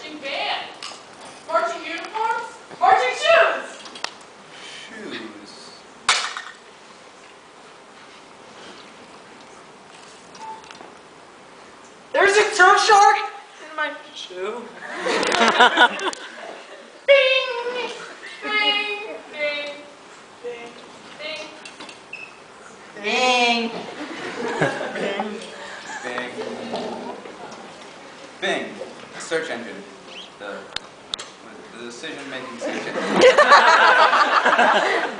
marching band, marching uniforms, marching shoes. Shoes. There's a Surfshark in my shoe. Bing, bing, bing, Bing. bing. Bing. Bing. Bing. The search engine. The decision-making search engine.